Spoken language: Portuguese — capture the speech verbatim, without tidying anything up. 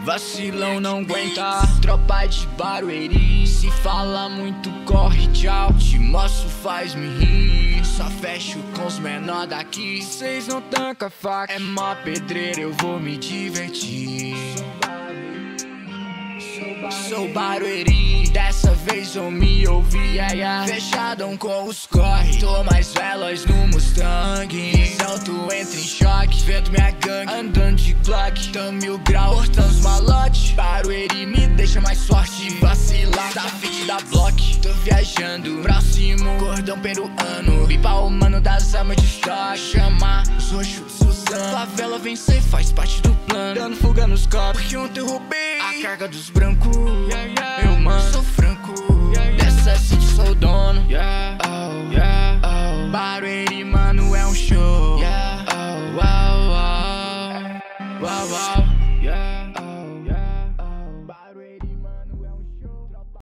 Vacilão não aguenta, tropa de Barueri. Se fala muito, corre, tchau. Te mostro, faz me rir. Só fecho com os menor daqui. Cês não tancam faca, é mó pedreira, eu vou me divertir. Sou Barueri, dessa vez eu me ouvi, yeah, yeah. Fechadão com os corre, tô mais veloz no Mustang. Visão, tu entra em choque, vendo minha gangue andando de Glock. Tamo mil grau, cortando os malotes. Barueri me deixa mais forte. Vacilar, tá fit da block. Tô viajando, próximo cordão peruano. Pipa o mano das armas de estoque. Chama os roxos, Suzano. Favela vencer faz parte do plano. Dando fuga nos copos, porque ontem eu roubei a carga dos brancos, yeah, yeah. Eu mano, sou franco, yeah, yeah. Dessa city sou dono, yeah. Oh, yeah. Oh. Barueri, mano, é um show, yeah. Oh, wow, wow. Wow, wow, yeah.